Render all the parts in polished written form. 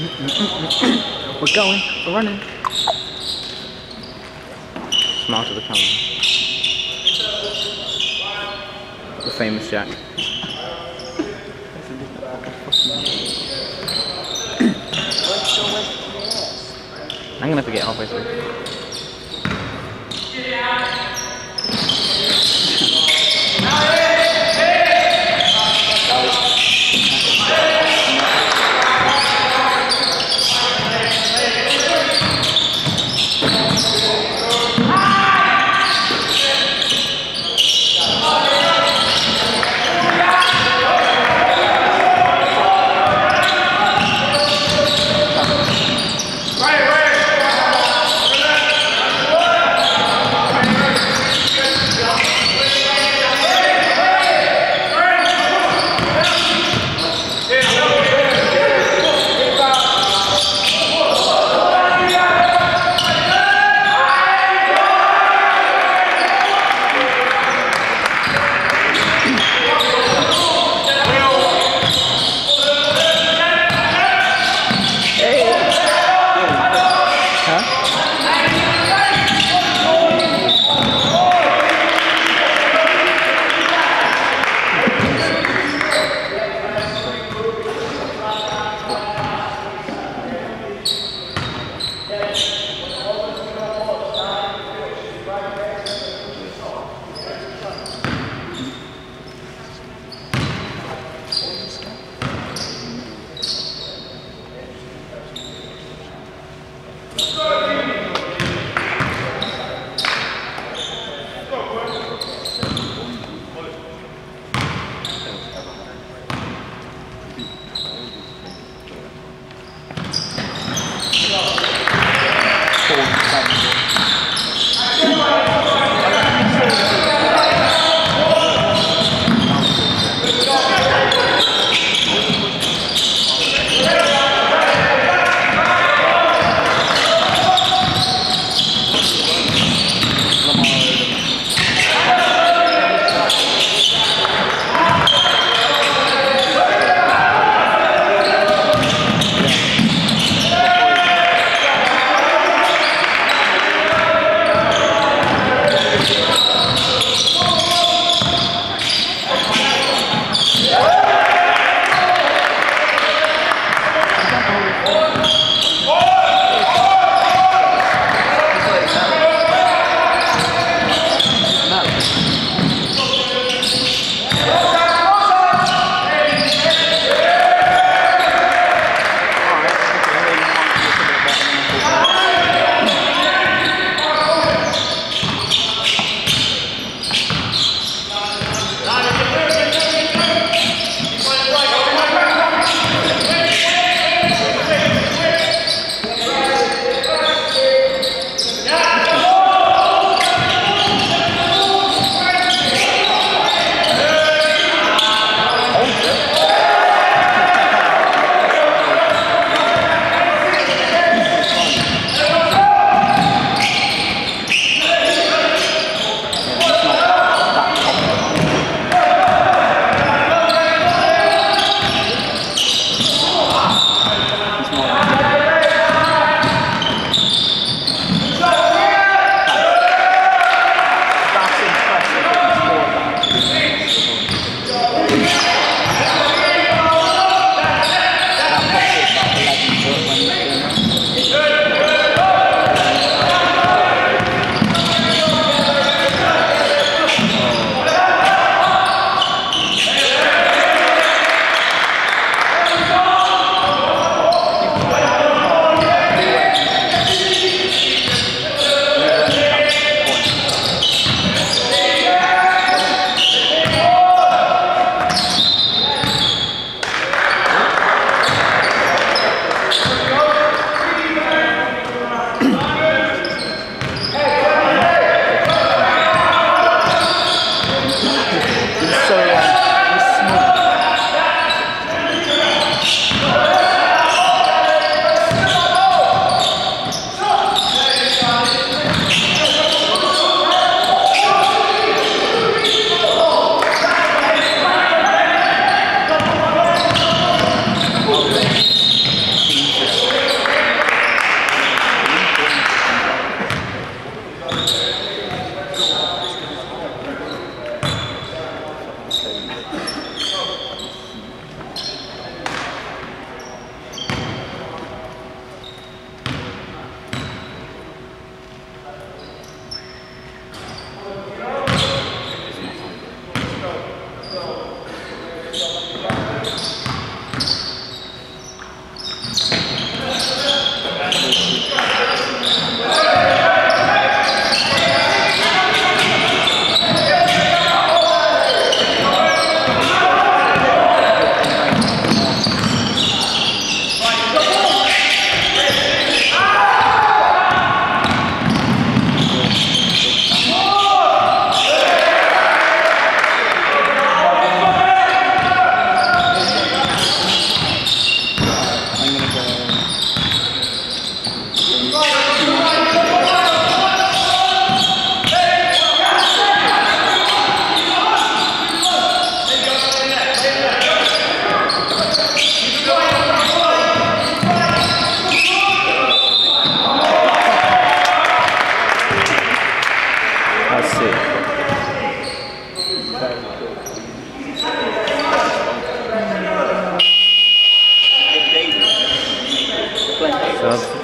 We're going, we're running. Smile to the camera. The famous Jack. I'm gonna forget halfway through.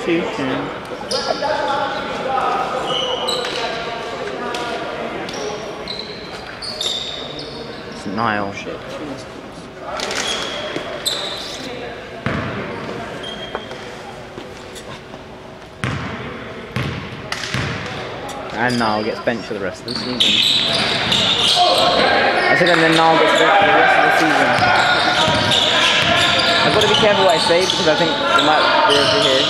Substitution. It's Niall. Shit. And Niall gets benched for the rest of the season. I said, and then Niall gets benched for the rest of the season. I've got to be careful what I say because I think they might be able to hear.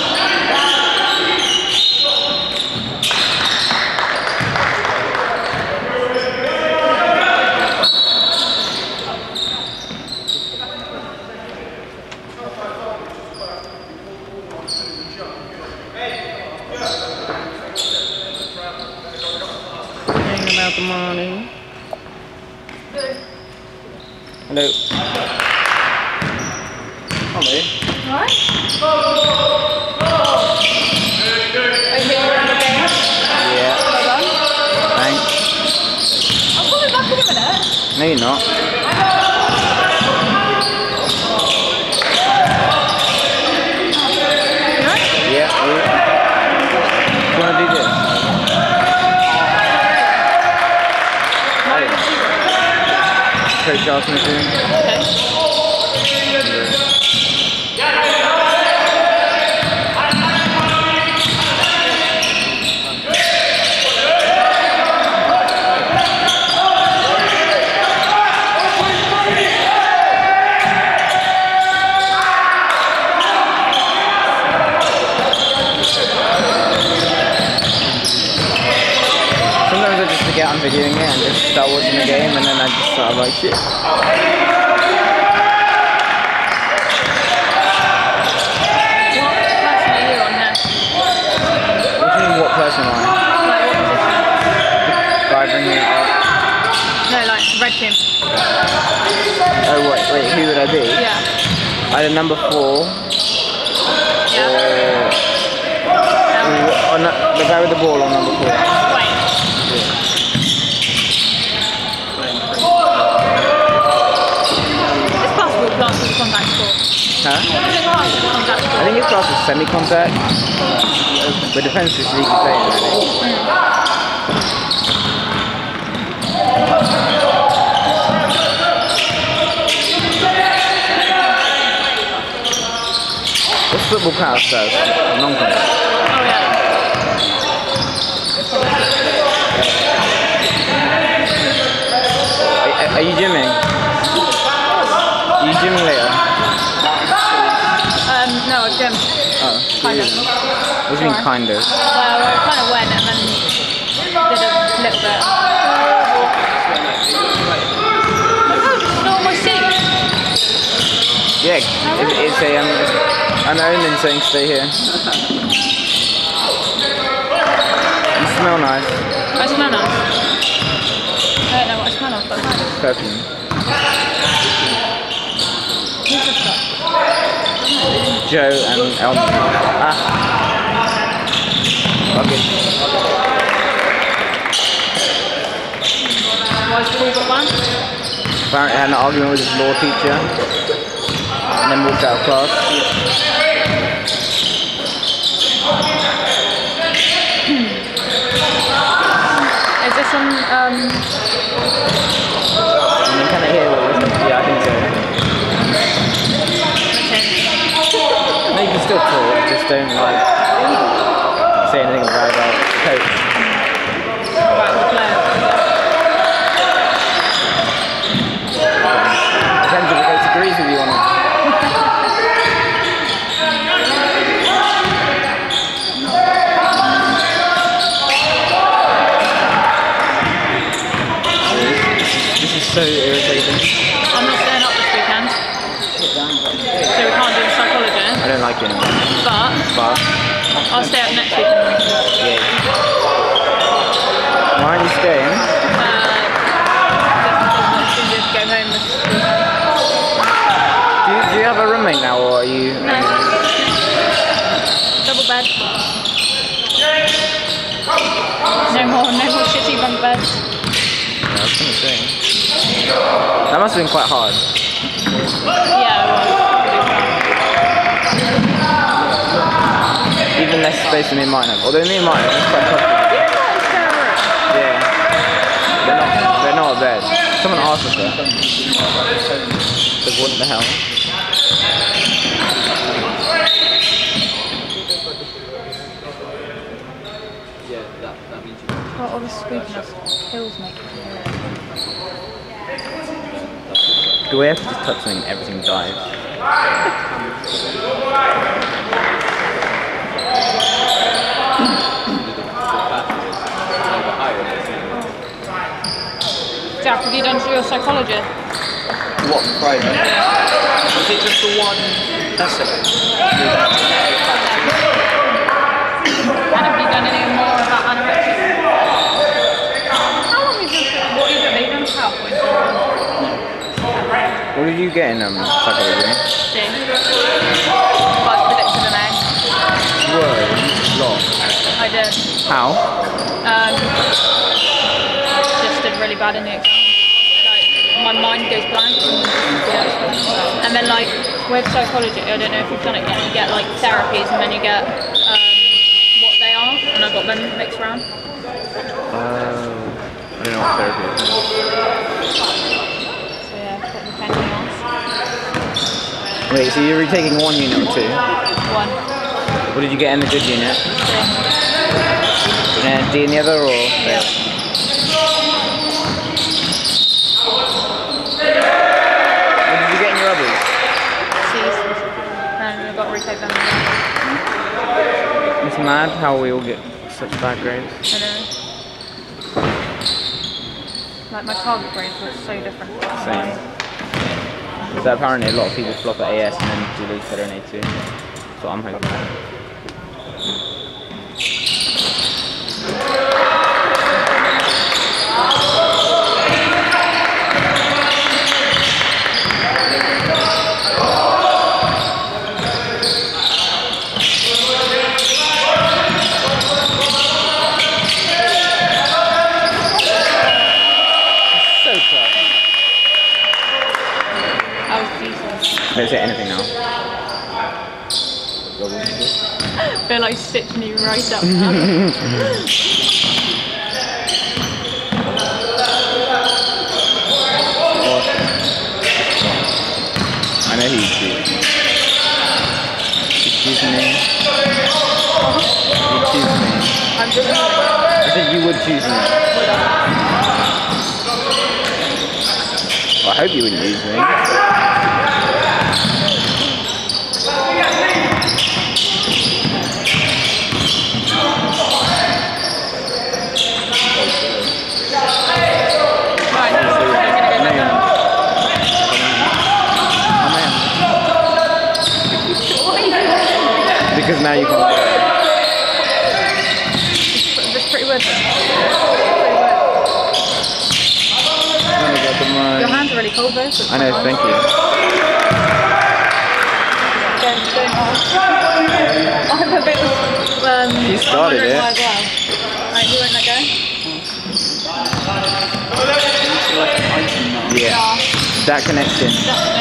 About the morning. Hello. Hello. Alright. Okay, we're in the game. Yeah. Well done. Thanks. I'll call you back in a minute. No, you're not. Alright? Yeah. Do you want to do this? Coach asked me to. Okay. Sometimes I just forget I'm videoing it and just start watching the game and then I just start like shit. What person am I? Like what position? By bringing it up. No, like red team. Oh wait, who would I be? Yeah. Either number 4 Yeah. or no, the guy with the ball on number 4. Wait. It's possible class as contact sport. Huh? Is it class as contact I sport? think it's classed as semi-contact. But depends which league you play in, really. What's football class as? Non-contact. Oh yeah. Are you gymming? Are you gymming later? No, I jumped. Oh, Kind of. what do you mean kind of? Well, I kind of went and then did a little bit. Oh, it's not on my seat. Yeah, it's a an omen saying stay here. You smell nice. I smell nice. I don't know what I smell of, but nice. Perfume. Who's this guy? Joe and Elmer. Ah. Okay. Why is Paul got one? Apparently had an argument with his law teacher and then walked out of class. Is this on, And you kind of hear what was. Yeah, I think so. No, you can still talk, just don't like say anything bad about the coach. about the player? Depends if the coach agrees with you or not. This is so irritating. I'm not staying up this weekend, so we can't do psychology. I don't like it anymore. But I'll stay up next weekend. Yeah. Why aren't you staying? Just easier to go home this weekend. Do you have a roommate now, or are you? No. Double bed. No more shitty bunk beds. I was gonna say. That must have been quite hard. Yeah, it was. Even space than me and mine have. Although me and mine have quite tough. Yeah. They're not a bed. Someone asked us that. Because what the hell? Well, all the squeakiness kills me. Do we have to just touch something and everything dies? Jack, have you done your psychology? What, private? Is it just the one lesson? And have you done any more about anorexia? How long is this? What is it? Have you done PowerPoint? What did you get in psychology? C. But I predicted an A. Whoa, lot. I did. How? Just did really bad in the exam. Like, my mind goes blank. Yeah. And then like, with psychology, I don't know if you've done it yet, you get like therapies and then you get what they are, and I got them mixed around. I don't know what therapy is. So yeah, put the pen on. Wait, so you're retaking one unit or two? One. What did you get in the good unit? C. And D in the other, or? Yeah. What did you get in your others? C's. And I've got to retake them again. It's mad how we all get such bad grades. I know. Like my target grades were so different. Same. So apparently a lot of people flop at AS and then do these better in A2. That's what I'm hoping. Don't say anything now. They're like stitching you right up now. I know who you choose. You choose me. You choose me. I'm just I said you would choose me. Well, I hope you wouldn't use me. Because now you can't do it. That's pretty weird. Your hands are really cold though. So I know, thank you. I'm a bit You started it. Right, who won't let go? Yeah. That connection.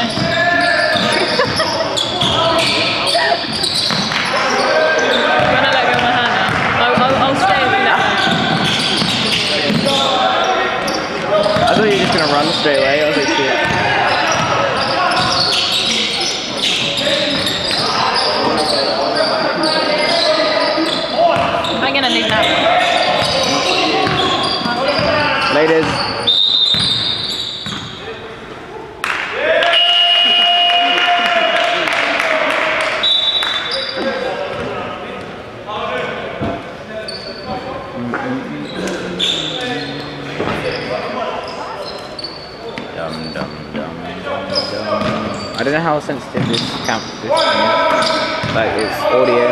When I let go of my hand now, I'll stay if you let go. I thought you were just gonna run straight away. I was like, shit. I'm gonna leave now. Ladies. I don't know how sensitive this camp is. Like it's audio.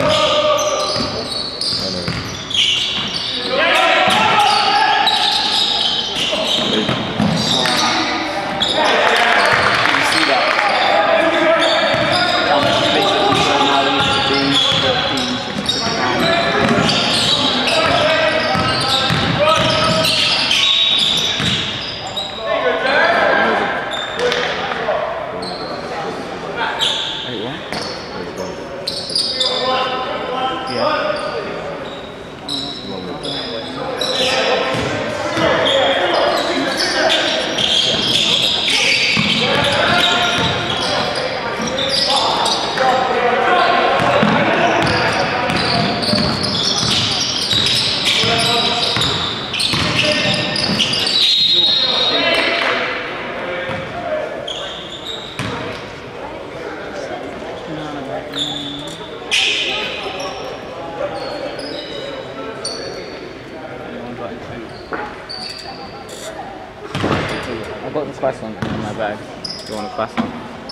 I've got the croissant in my bag. Do you want a croissant?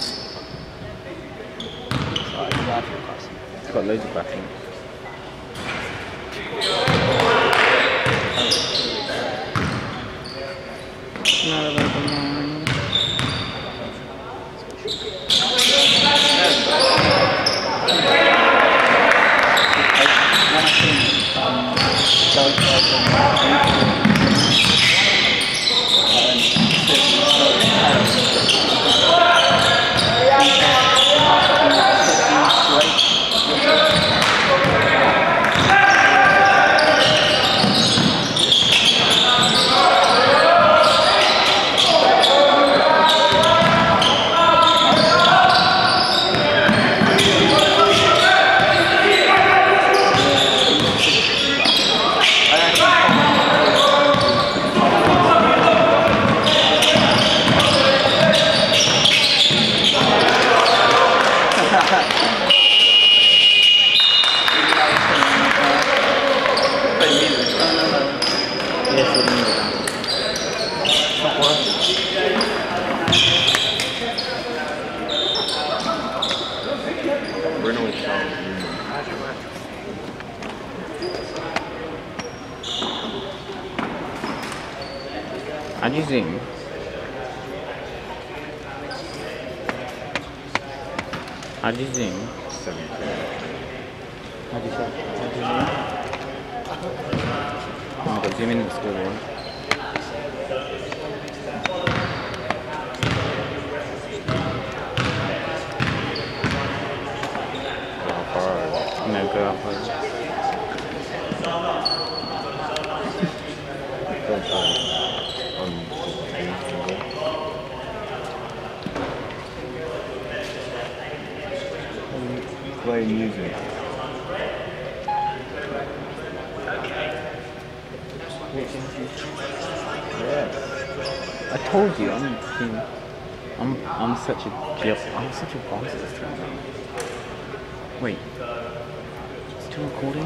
It's got loads of croissants. How'd you zoom? How'd you zoom? 17. How'd you zoom? Oh my god, zoom in at the scoreboard. No, go upwards. Play music. Yeah. I told you, I'm such a boss at this time. Wait. Still recording?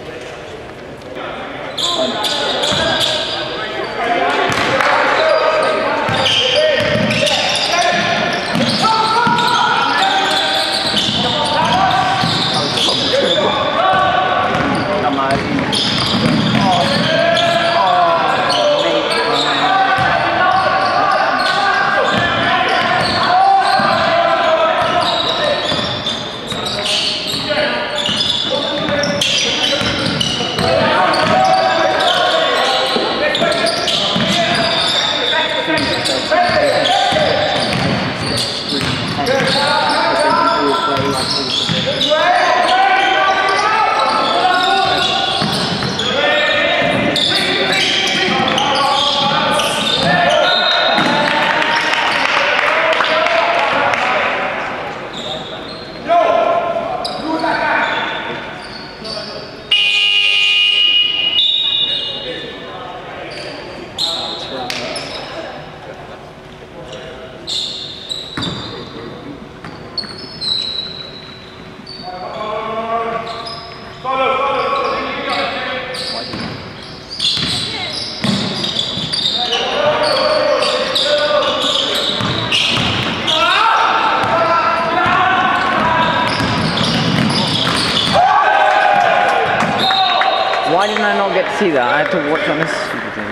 Why didn't I not get to see that? I had to watch on this stupid thing.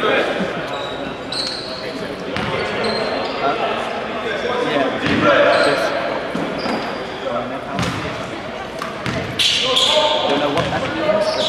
Don't know what that means, but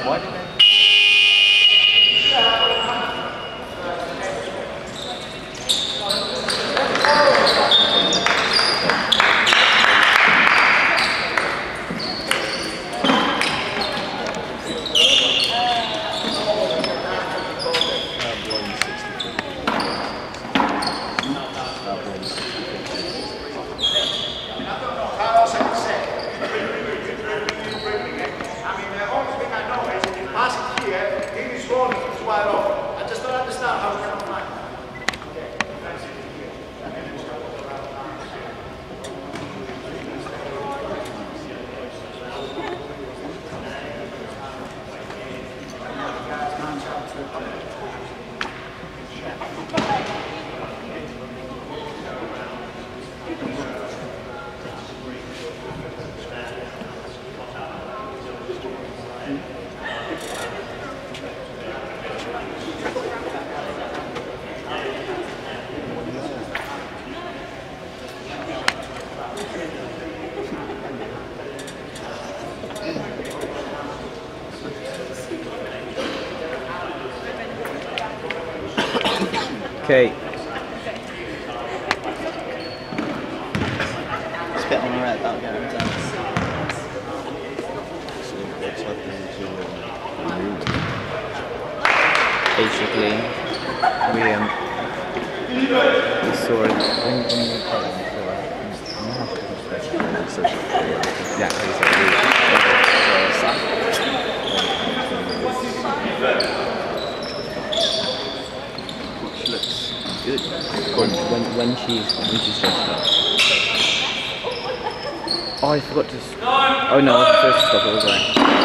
Why did they? Okay. Spit on the red, that'll get him done. Basically, we saw it when we were exactly Which looks good. when she's finished up. Oh, I forgot to. Oh no, I wasn't supposed to stop it, was I?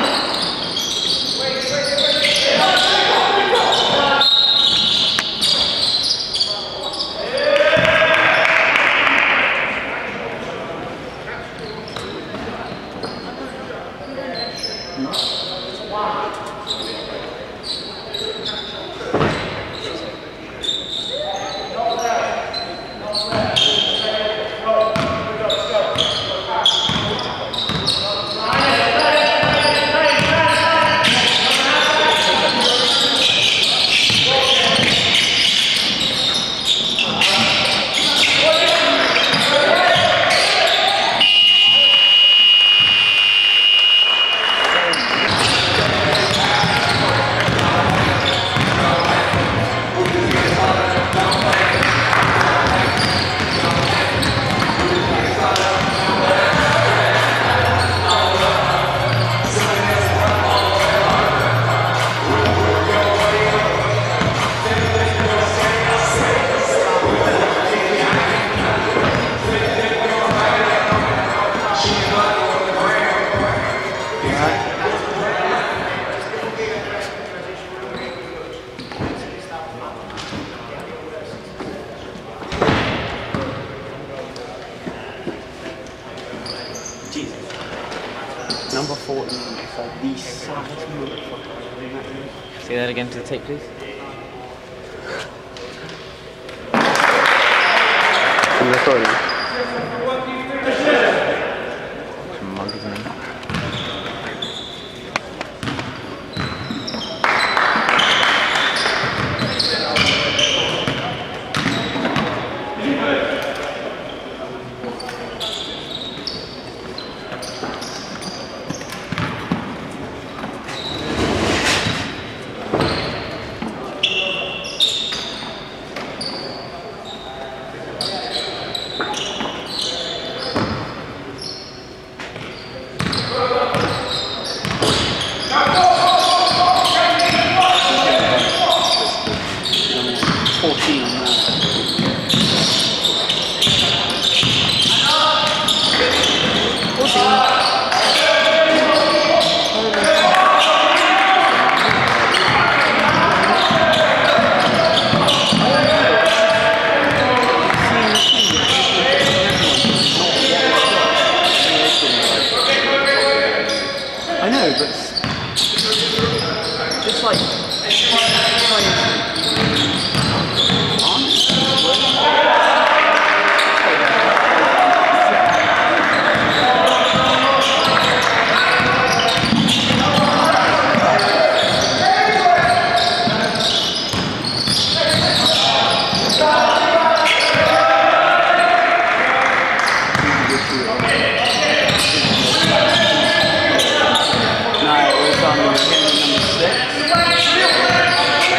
Number 14 is like the saddest motherfucker. Say that again to the tape, please. I'm recording. Some monkeys in there. I know, but just like time we were getting number 6.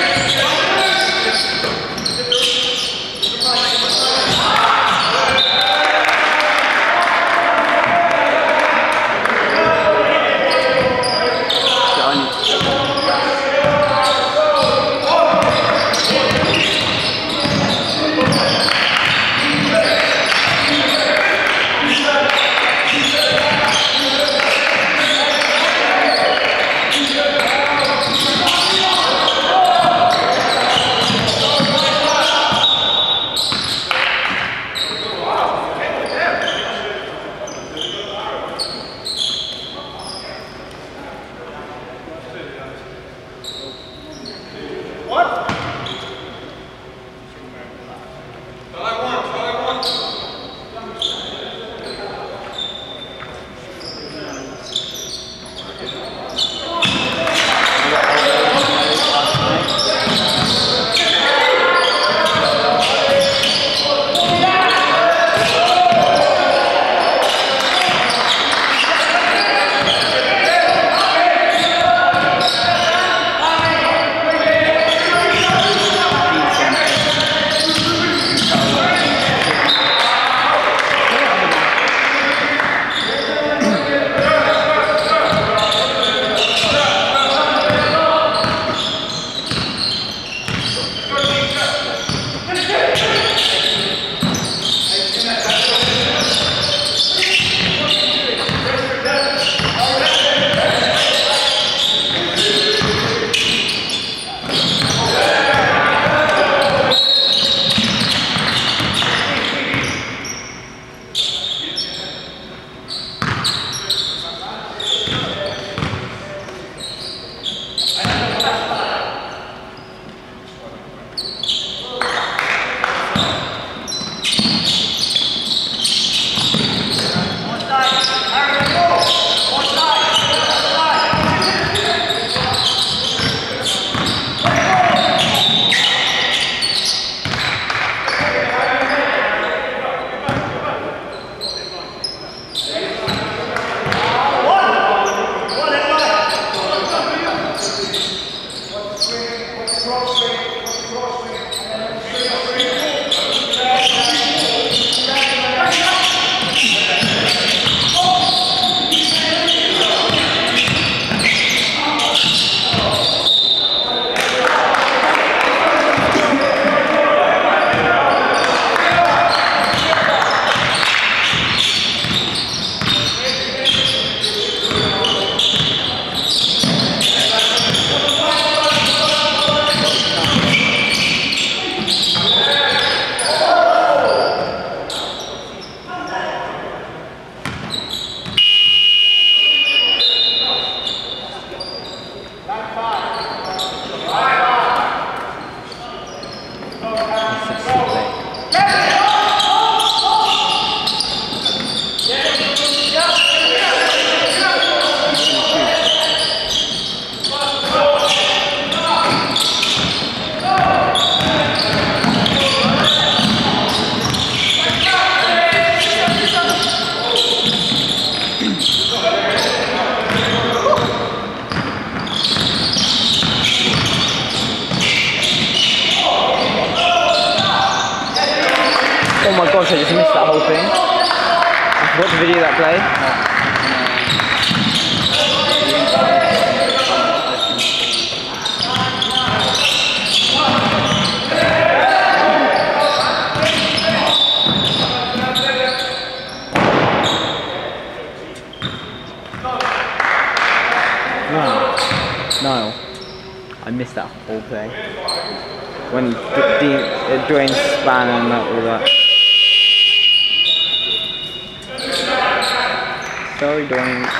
gosh, I just missed that whole thing. I forgot the video that played. No, I missed that whole play. When Dwayne span and all that. Sorry, Dwayne.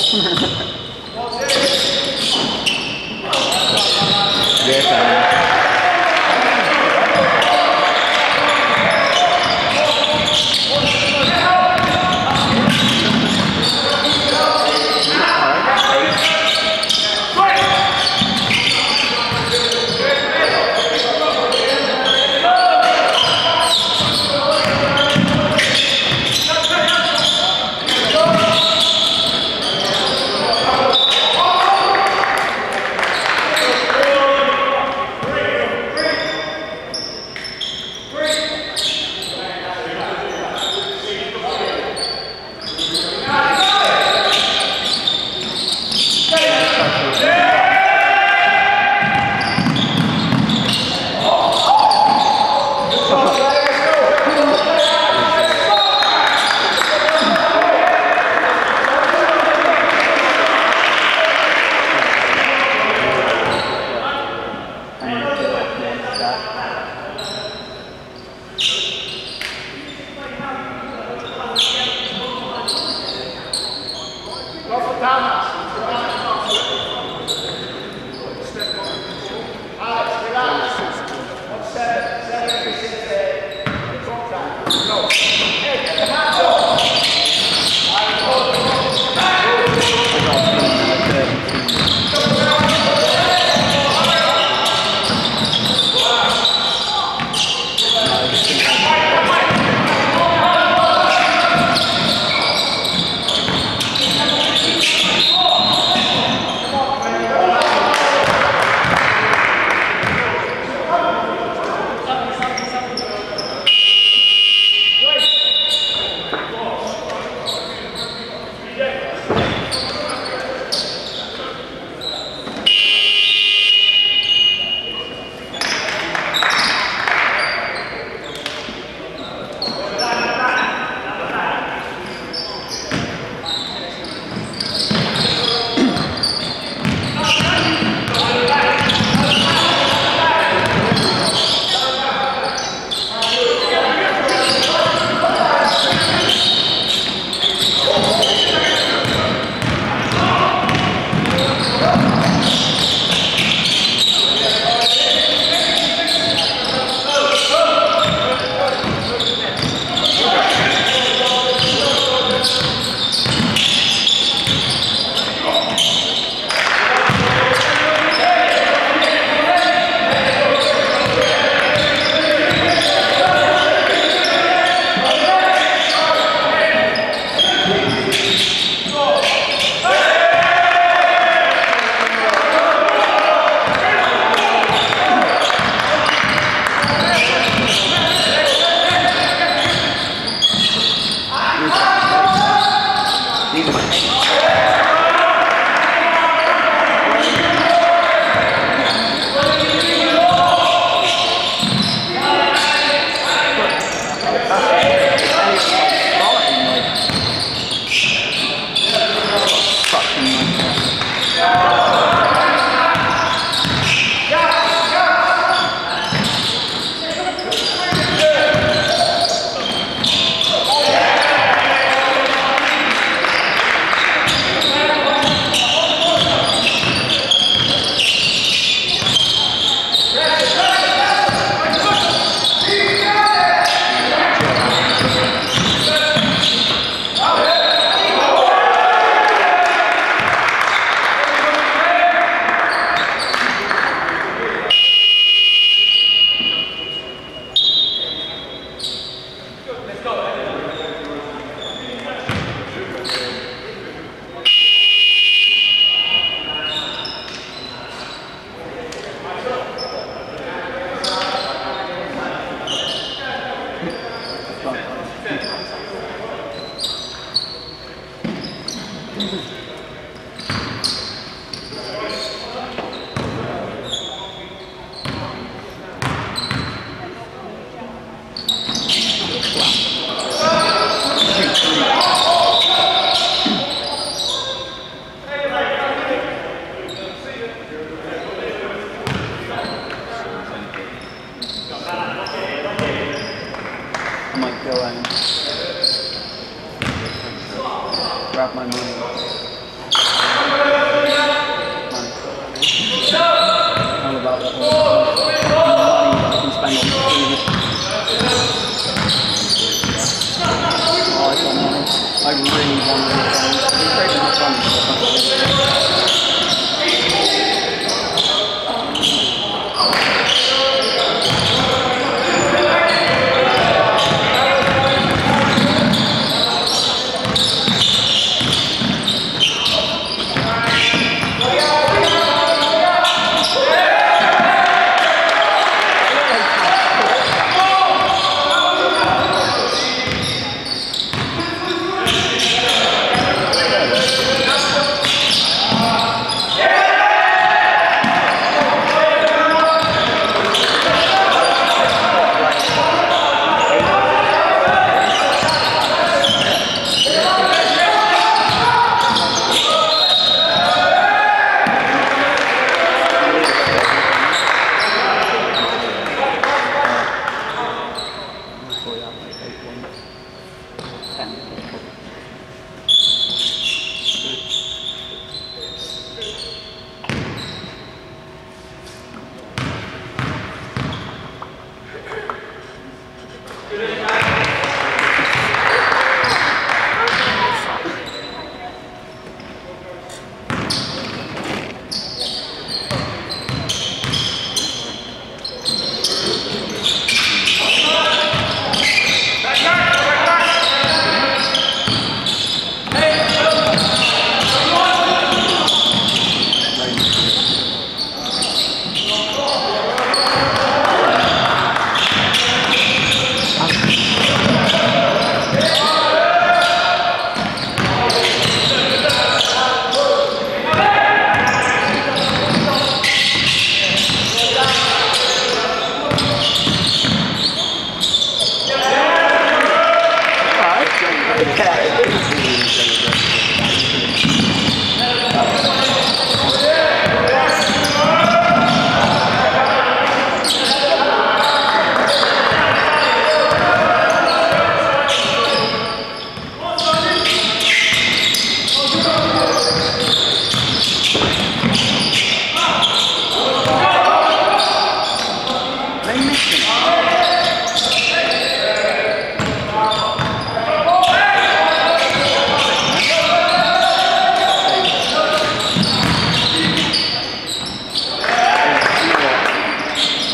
grab my money.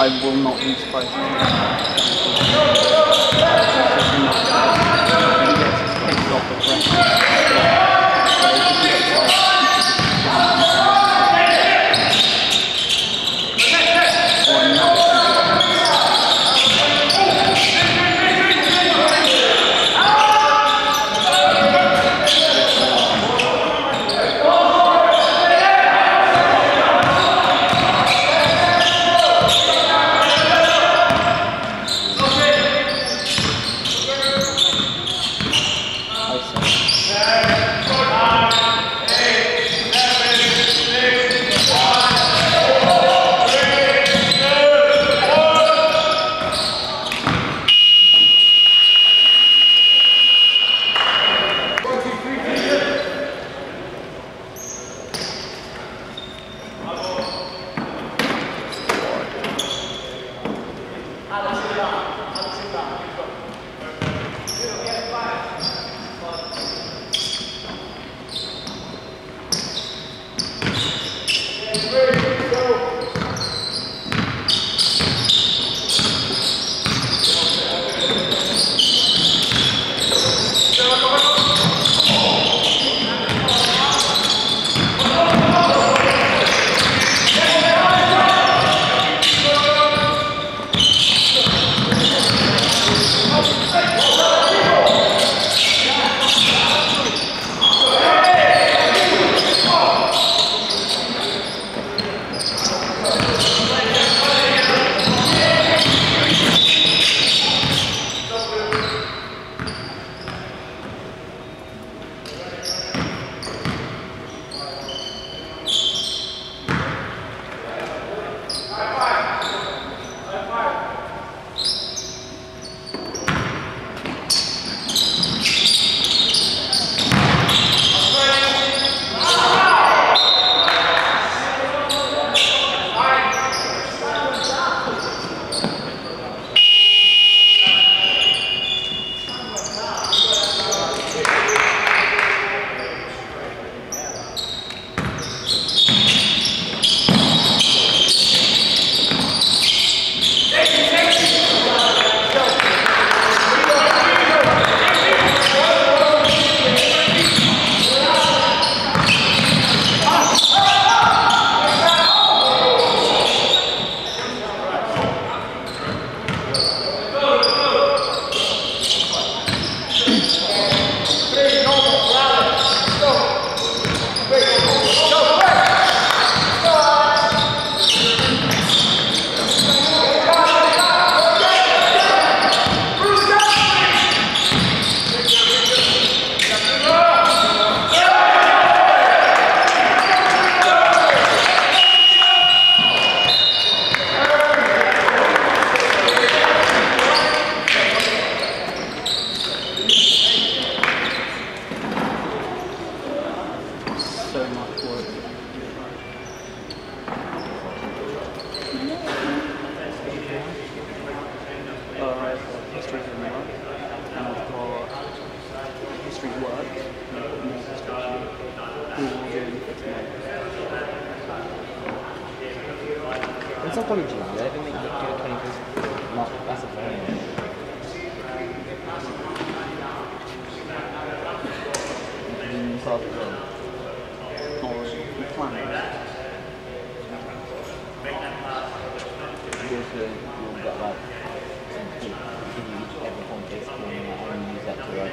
I will not use spice. It's not college, they don't make you do 20 percent. Not that's a problem. You'll get like continue every competition and only use that to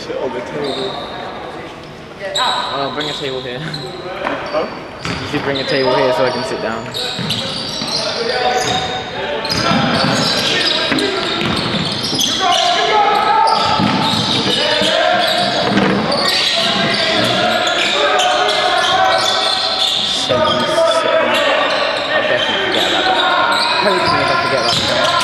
sit on the table. Oh, bring a table here. Huh? You should bring a table here so I can sit down. I'll definitely forget about that. Hopefully if I forget about that.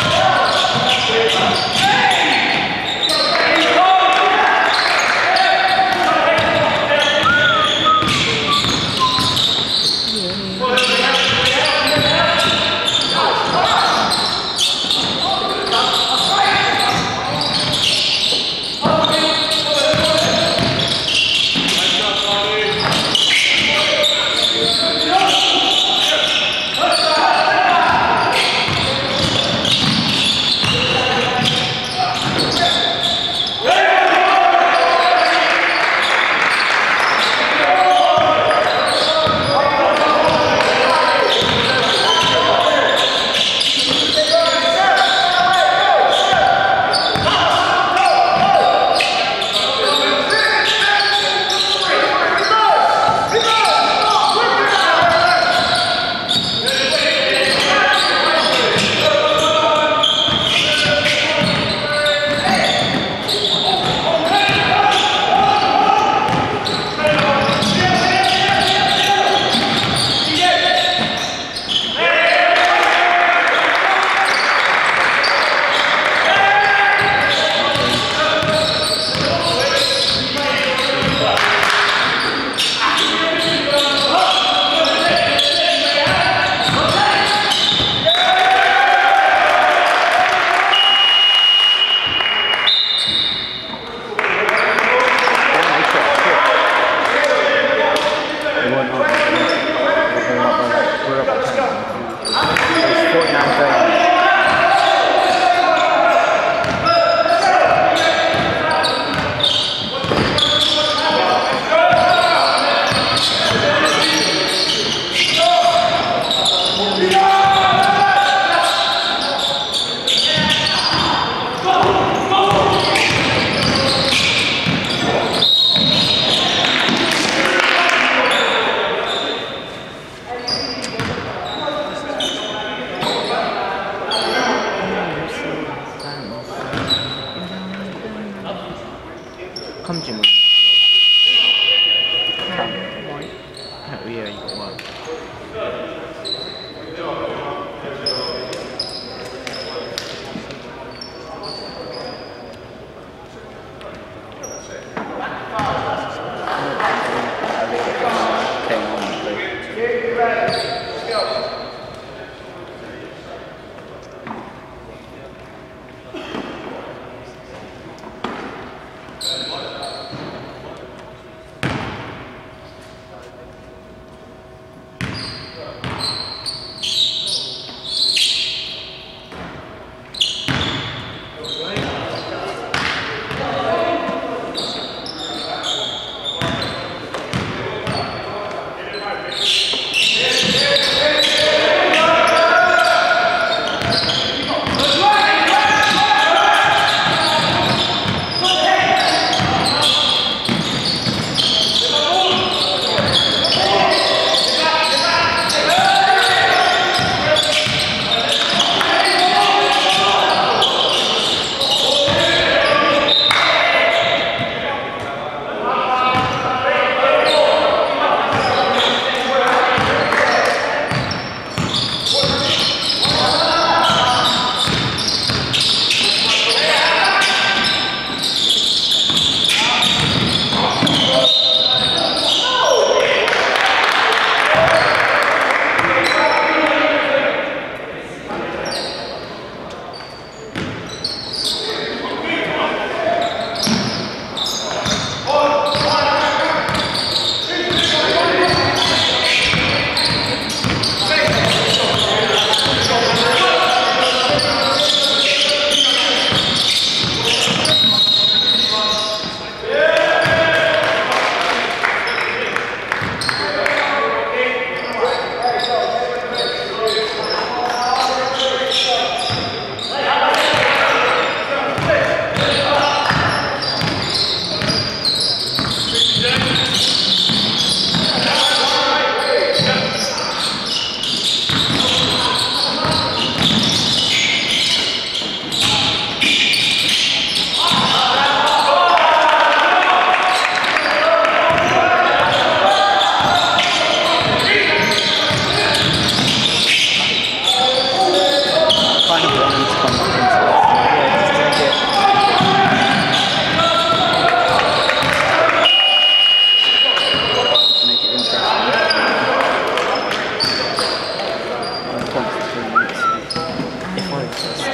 Come to me. Come. Oh yeah, you got one.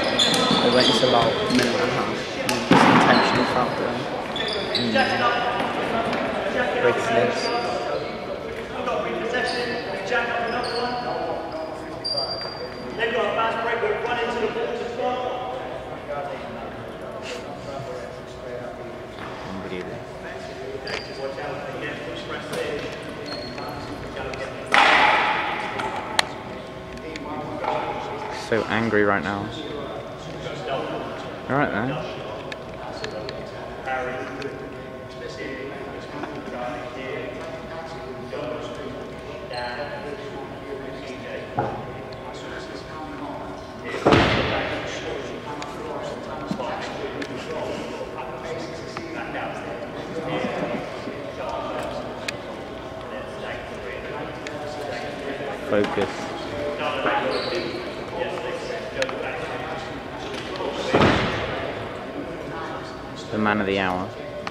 They went to about a minute and a half. Just intentional foul doing. Breaks this. They've got a fast break, but run into the ball to start. Unbelievable. So angry right now. Alright then. Focus. The man of the hour.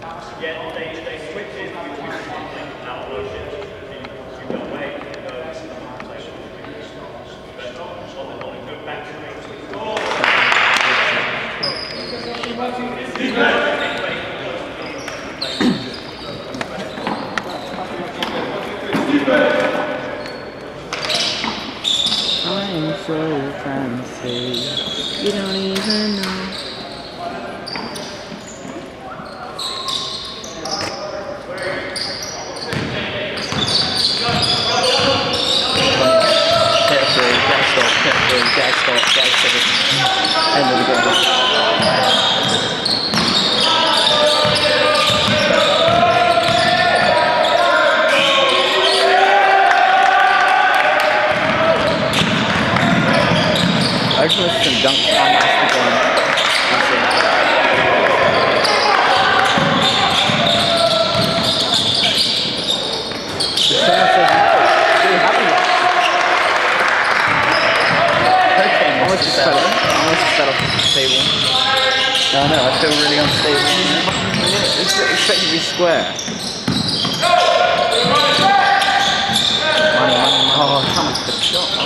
I'm so fancy, you don't even know. Get stop. End of the game. I just want some dunk on the game. Someone says no. Do you have enough? Almost just fell off the table. No, I feel really unstable. It's expected to be square. Oh, come on, good shot, man.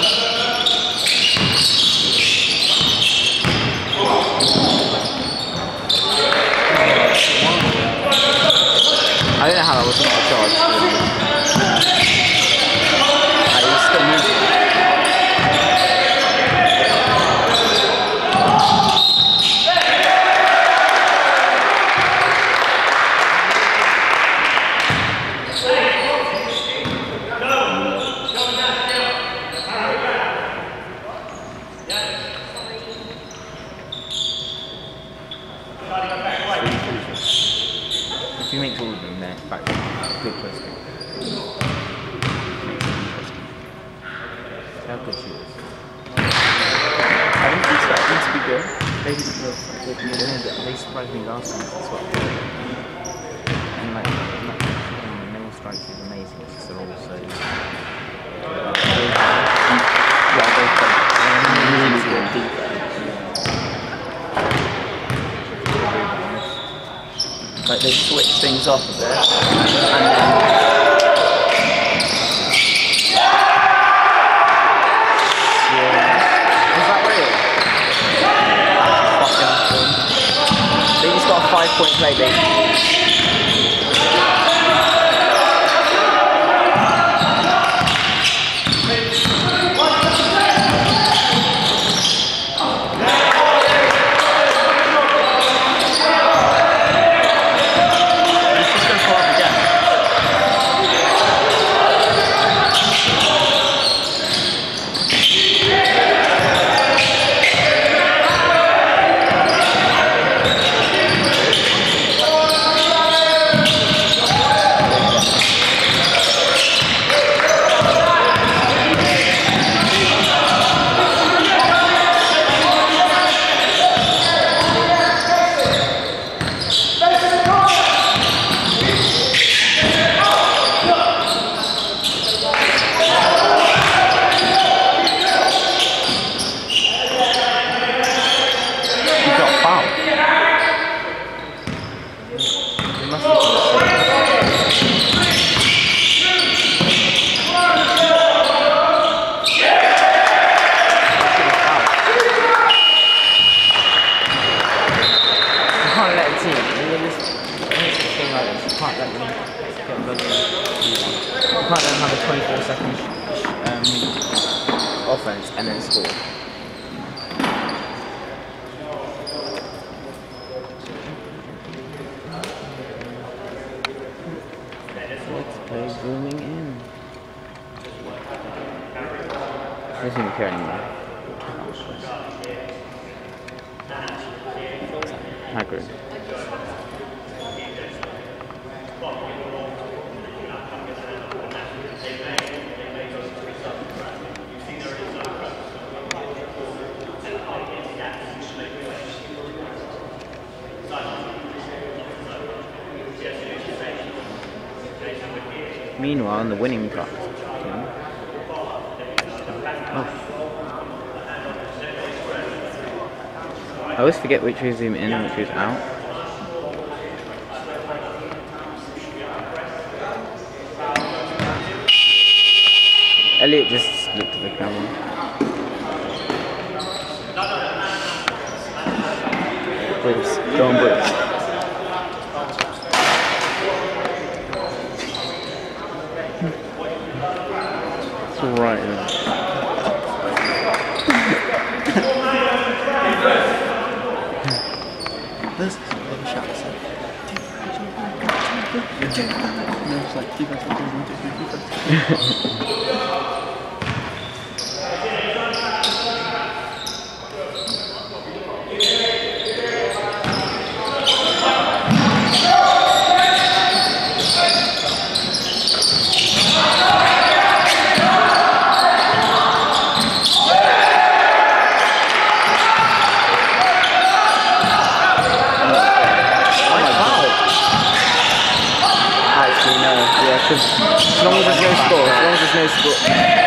I don't know how that was not a charge. He was still moving. If you make all of them, then back to good question. How good she is. I didn't expect them to be good. They didn't look good in the end. They surprised me last time as well. And like, middle strikes is amazing. It's just they're all so. Yeah, they're really good deep. Like they switch things off a bit, and then yeah, is that real? That's fucking cool. They just got a 5-point play, baby. 24-second offense and then score. Let's play zooming in. I don't even care anymore. Hacker. Meanwhile, in the winning part, I always forget which way zoom in and which way out. Elliot just looked at the camera. Bruce, go on, Bruce. It's right there. This is a shot. No, it's like defense, As long as there's no score, as long as there's no score.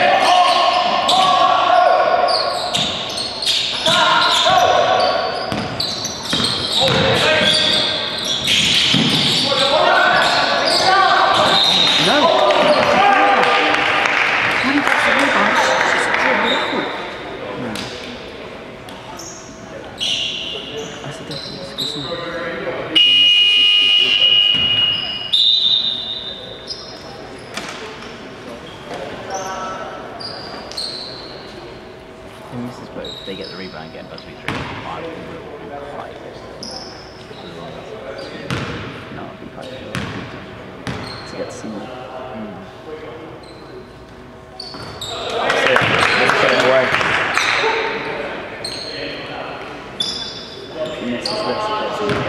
No! That's a difference. If they get the rebound again, but we 3-5, we will fight. No, it'll be quite to get C. That's it. Let's get it away. If he misses this,